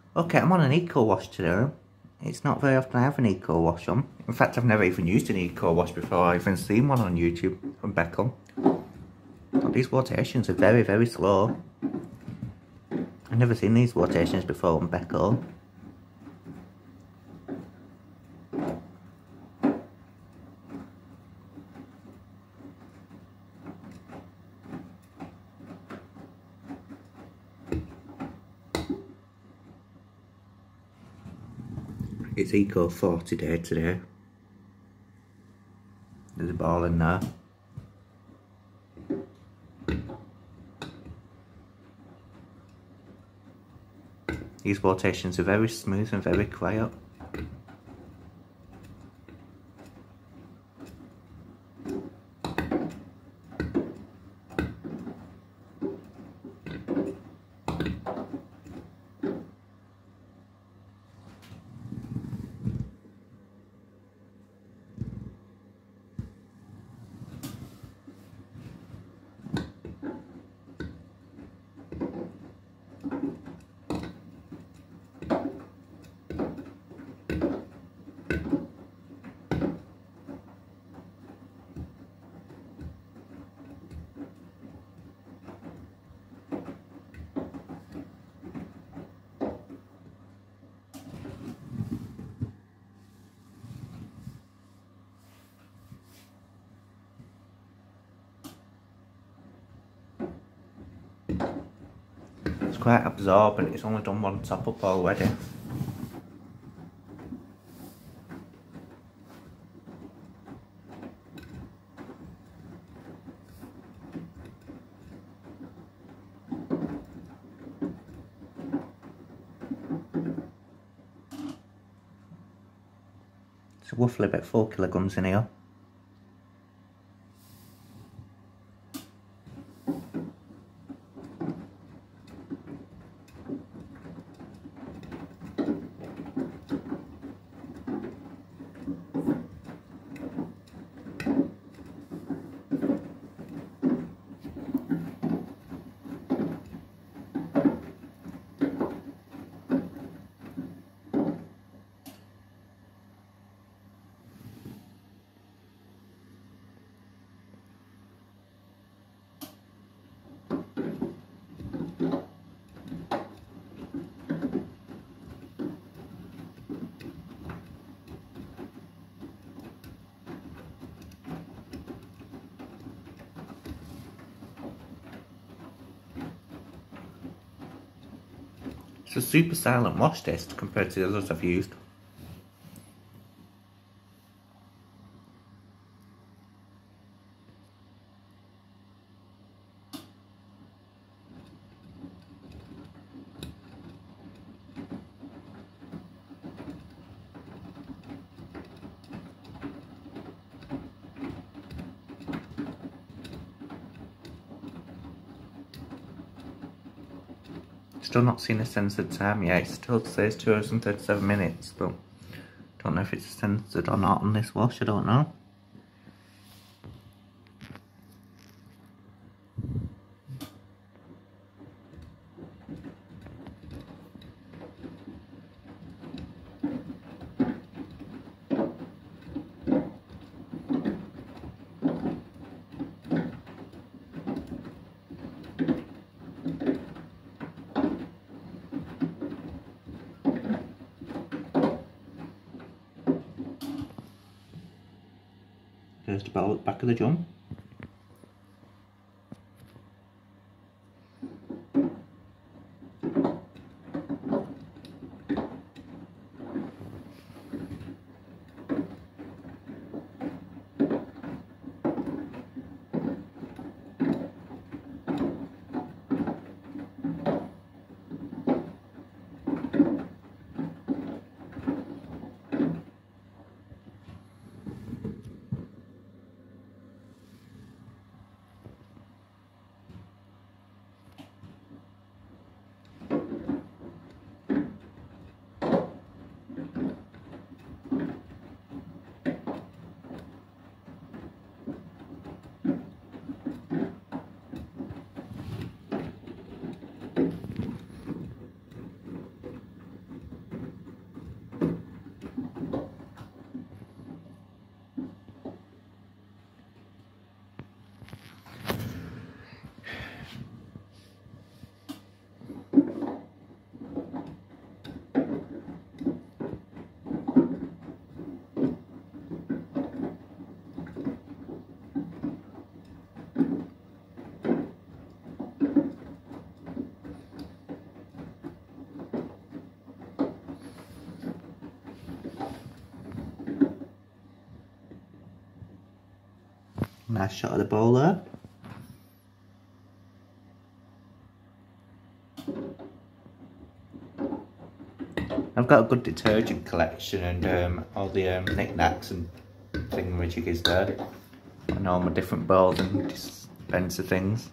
Okay, I'm on an eco wash today. It's not very often I have an eco wash on. In fact, I've never even used an eco wash before. I've even seen one on YouTube from Beckham. But these rotations are very, very slow. I've never seen these rotations before on Beckham. It's Eco 40 day today. There's a ball in there. These rotations are very smooth and very quiet. It's quite absorbent, it's only done one top up already. It's roughly about 4 kilograms in here. It's a super silent wash test compared to the others I've used. Still not seen a censored time yet. It still says 2 hours and 37 minutes, but don't know if it's censored or not on this wash, I don't know. There's the ball at the back of the drum. Nice shot of the bowl there. I've got a good detergent collection and all the knickknacks and thingamajiggers there. And all my different bowls and dispenser things.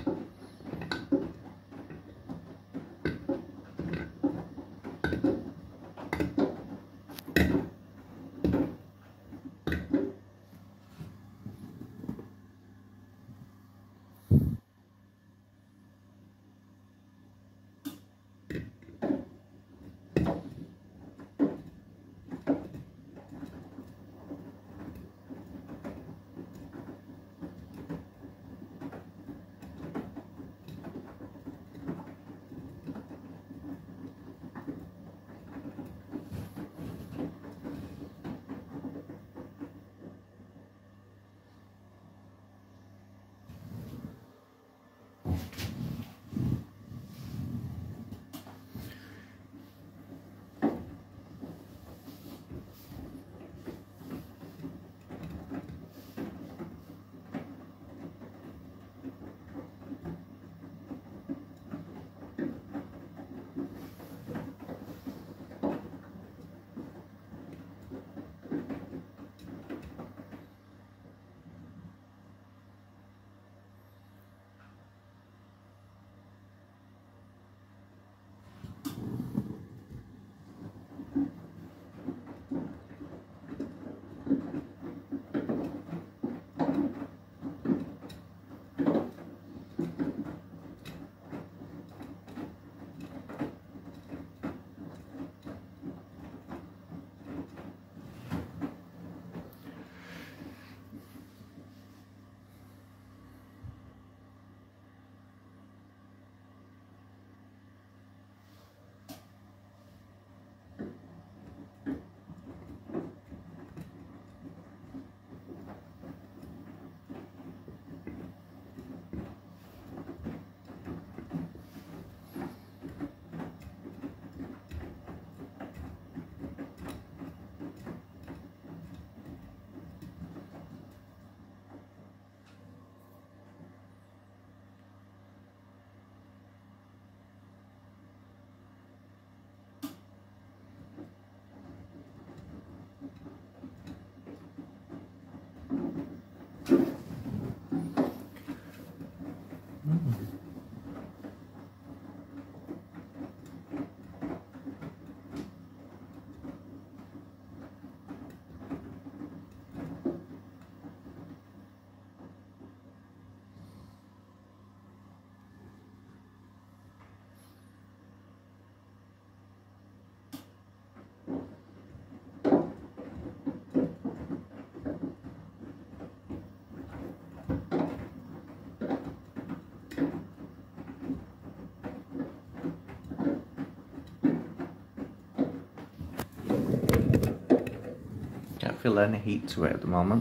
Can't feel any heat to it at the moment.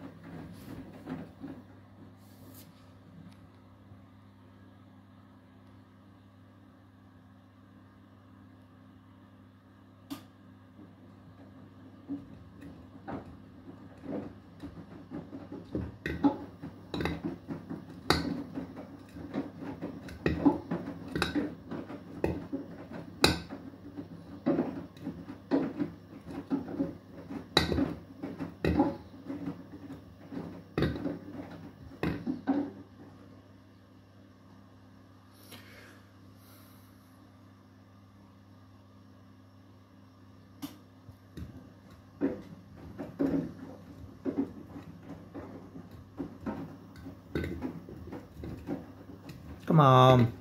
Come on.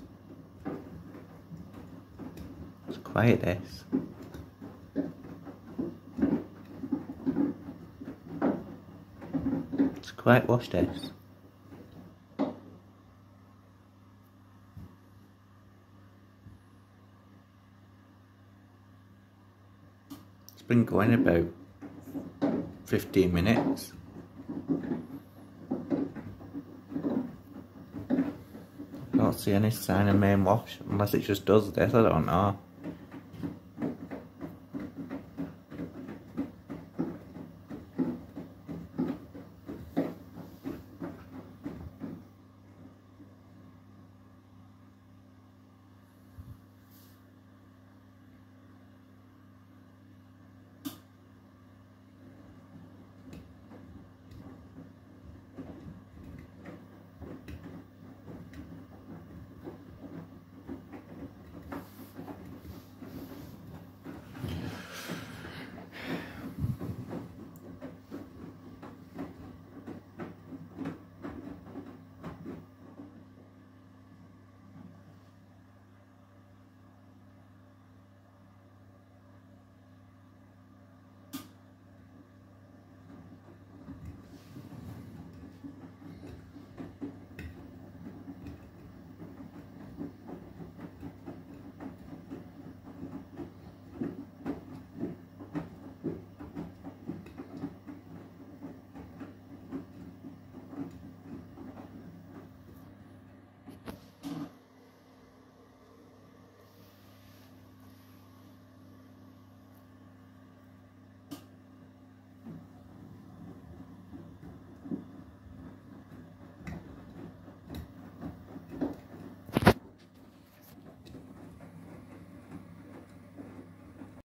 It's quiet, this. It's quiet, watch this. It's been going about 15 minutes. I don't see any sign of main wash, unless it just does this, I don't know.